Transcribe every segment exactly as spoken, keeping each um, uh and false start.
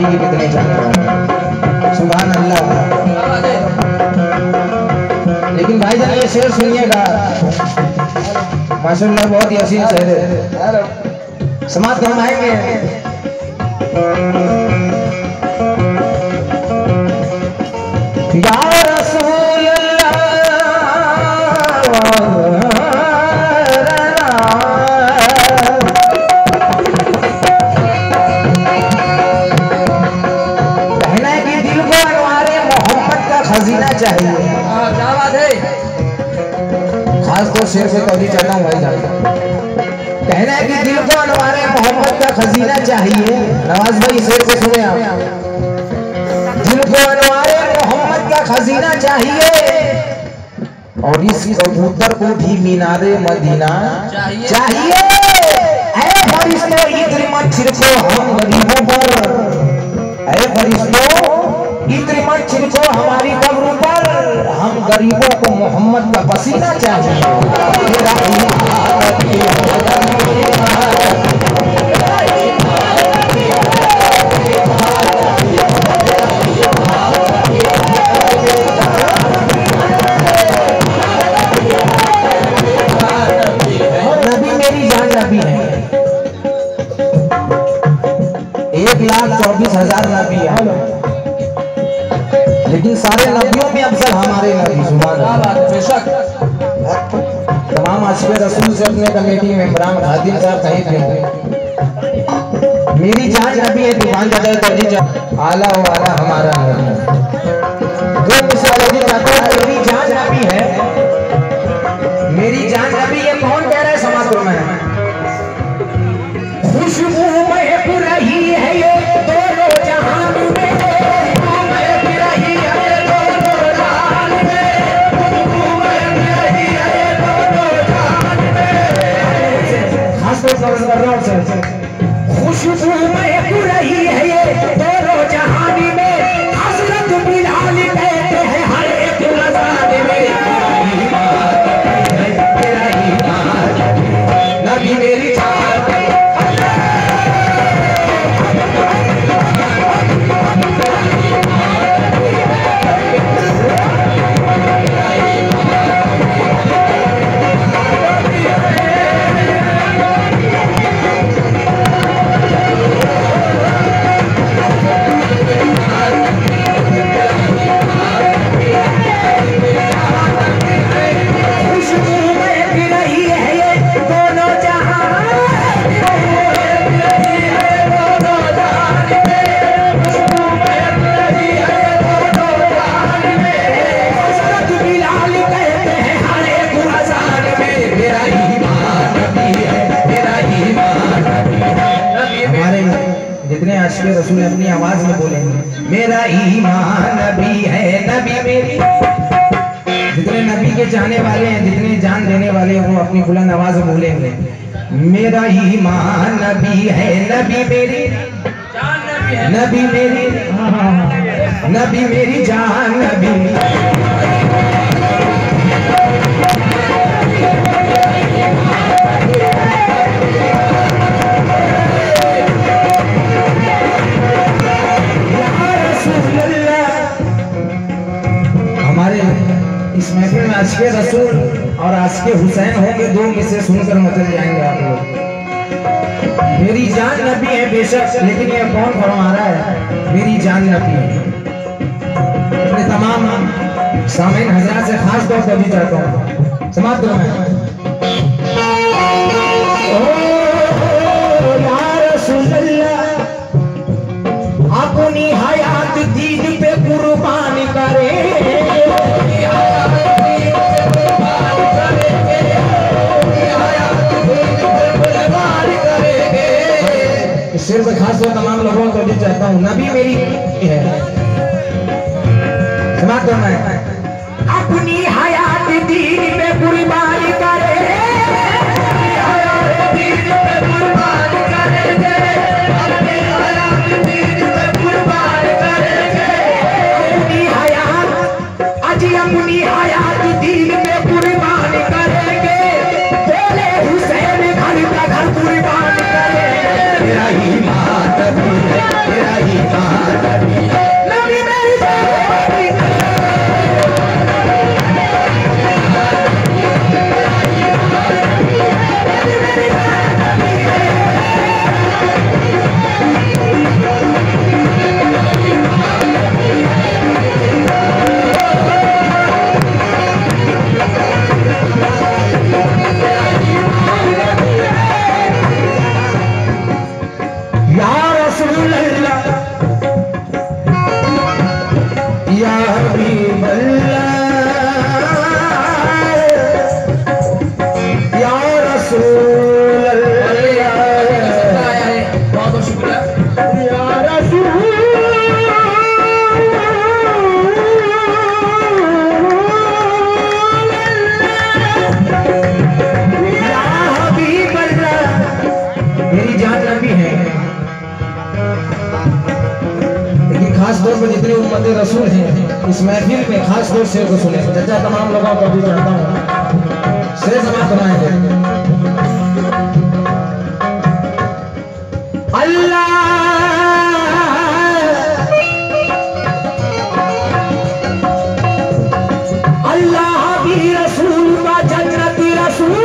के कितने चाहते सुभान अल्लाह। लेकिन भाई जान ये शेर सुनिएगा, माशाअल्लाह बहुत ही हसीन शेर है, समाप्त फरमाएंगे। या रसूल चाहिए। क्या बात है, खास तो शेर पे कभी चढ़ना हूँ भाई जान। कहना है कि दिल को अनवारे मोहब्बत का खजीना चाहिए। नवाज भाई शेर को सुने आप। दिल को अनवारे मोहब्बत का खजीना चाहिए और इस कबूतर को भी मीनारे मदीना चाहिए, चाहिए। ऐ फरिश्तों इत्र मत छिड़को हम गरीबों पर, ऐ फरिश्तों इत्र मत छिड़को हमारी कब्र पर, हम गरीबों को मोहम्मद का पसीना चाहिए। नबी मेरी जान नबी है, एक लाख चौबीस हजार नबी है, लेकिन सारे नबियों में अफजल हमारे नबी। सुभान अल्लाह। बेशक तमाम आशिक़ रसूल से अपने कमेटी में इमरान खादिम साहब कहीं थे, मेरी जान नबी है दीवान बदल कर आला वाला हमारा नबी। दो मिसाल ये चाहते हैं, मेरी जान नबी है, मेरी जान नबी है, कौन कह रहा है समाज में? खुशबू महक रही है ये दोनों जहान में, खुशबू महक रही है ये दोनों जहान में, हज़रत बिलाल कहते हैं हर एक अज़ान में। नबी मेरी आशिक़ रसूल अपनी आवाज में बोलेंगे, मेरा ईमान नबी है नबी मेरी। जितने नबी के चाहने वाले हैं, जितने जान देने वाले हैं, वो अपनी बुलंद आवाज में बोलेंगे, मेरा ईमान नबी है नबी मेरी, नबी मेरी, नबी मेरी जान नबी। इस महफिल में आशिक़ रसूल और आशिक़ हुसैन होंगे, दो में से सुनकर मचल जाएंगे आप लोग। मेरी जान नबी है बेशक, लेकिन ये कौन फरमा रहा है? मेरी जान नबी है। अपने तमाम सामीन हज़रात से खास तौर पर भी चाहता हूँ, समाप्त करो मैं। अपनी हयात दीन पे कुर्बान करे, सिर्फ खास तौर तमाम लोगों को भी चाहता हूँ, नबी मेरी है, समाप्त करना है। अपनी हयात दीन पे कुर्बान करे, हयात दीन पे कुर्बान करेंगे, अपनी हयात दीन पे कुर्बान करेंगे, अपनी हयात अजी अपनी हयात दीन पे कुर्बान करेंगे, बोले हुसैन घर का घर कुर्बान करेंगे। मेरा ईमान नबी है। तेरा ईमान नबी है। नबी मेरी जितने उम्मते रसूल हैं इस महफिल में खास तौर से को सुने। चाचा तमाम लोगों को भी चाहता हूँ शेर समाप्त बनाएंगे। अल्लाह अल्लाह भी रसूल का जन्नती रसूल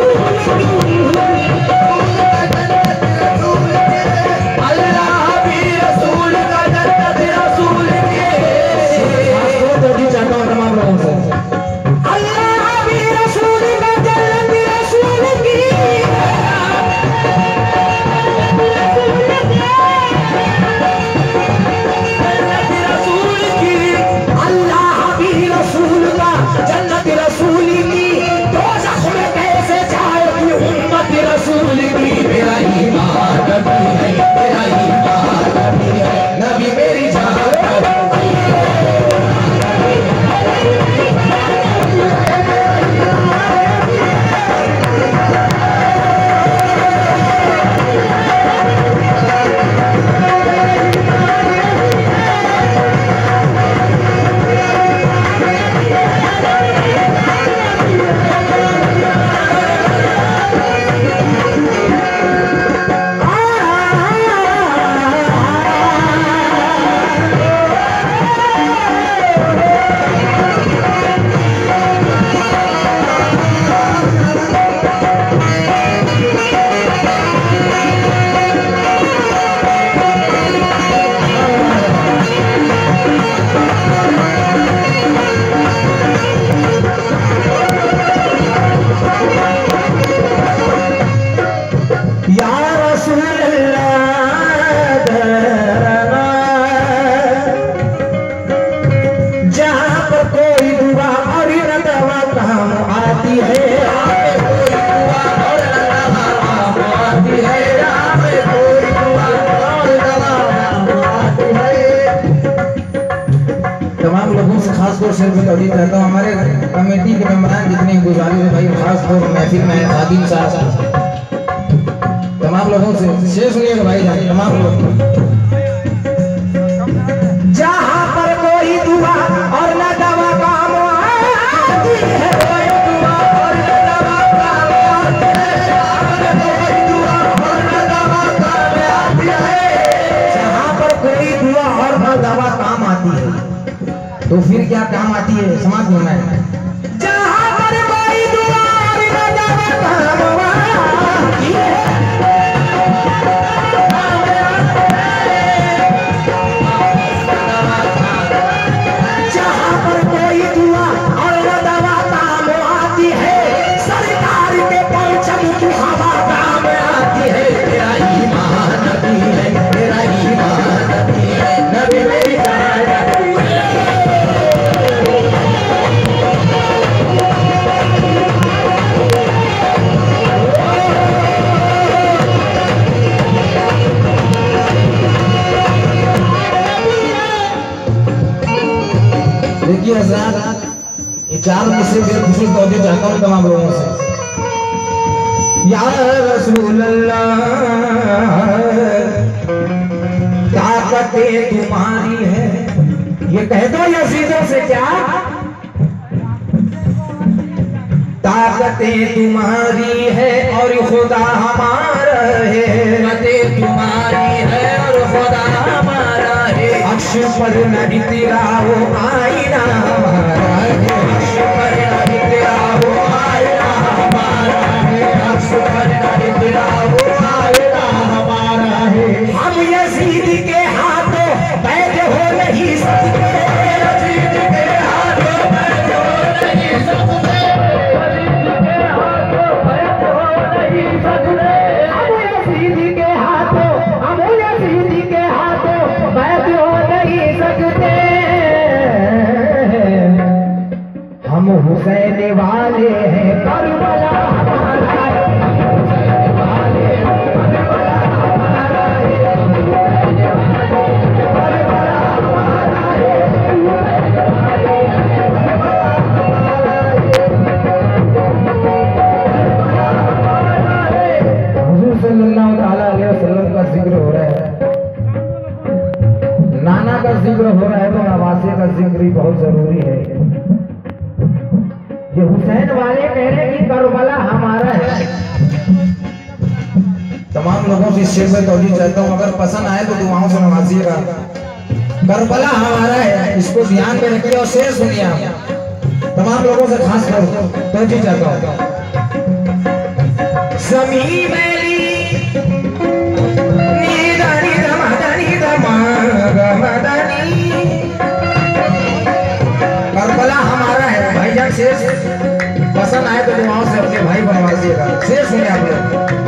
शेर में तौलीद रहता हूँ। हमारे कमेटी के मेहमान जितने गुजारिश है भाई खास तौर महफिल में खादिम साहब तमाम लोगों से शेर सुनिएगा भाई जान तमाम लोग। जहाँ पर कोई दुआ और न दवा काम आती है, कोई दुआ और न दवा काम आती है, कोई दुआ और न दवा काम आती है। जहाँ पर कोई दुआ और न दवा काम आती है तो फिर क्या काम आती है समाज में है। जहाँ पर कोई दुआ और न दवा काम आती है, जहाँ पर कोई दुआ और न दवा काम आती है, सरकार के परचम की हवा काम आती है। तेरा ईमान नबी है, तेरा ईमान नबी है, नबी मेरी जान। देखिए हज़रात, ये चार मिसरे से खुशी तौबे चाहता हूँ तमाम लोगों से। या रसूल अल्लाह ताकतें तुम्हारी है, ये कह दो यजीदों से क्या ताकतें तुम्हारी है और खुदा हमारा है, ताकतें तुम्हारी है और खुदा पर नहीं तेरा वो आईना हमारा है, अर्श पर नहीं तेरा वो आईना हमारा है, अर्श पर नहीं तेरा वो आईना हमारा है। हम यजीद के हाथों बैठ हो नहीं सकते, यजीद के हाथों बैठ हो नहीं सकते, यजीद के हाथों बैठ हो नहीं सकते। हम यजीद के हाथों, हम यजीद के हाथों बैठ हो नहीं सकते। हम हुसैन वाले हैं, करबला हमारा है, हुसैन वाले करबला हमारा है, हुसैन वाले करबला हमारा है, हुसैन वाले करबला हमारा है। हुजूर सल्लल्लाहु ताला अलैहि वसल्लम का जिक्र हो रहा है, नाना का जिक्र हो रहा है तो नवासे का जिक्र भी बहुत जरूरी है। ये हुसैन वाले कह रहे कि करबला हमारा है। तमाम लोगों से शेर में तौलीद चाहता हूँ, अगर पसंद आए तो दुआओं से नवाजिएगा। करबला हमारा है, इसको ध्यान में रखिए और शेर सुनिए आप। तमाम लोगों से खास कर तौलीद चाहता हूँ। ज़मीं मेरी नीदा नीदा मदनी दमागा मदनी, करबला हमारा है। भाईजान शेर पसंद आए तो दुआओं से अपने भाई बनवाइएगा। शेर सुनिए आप लोग।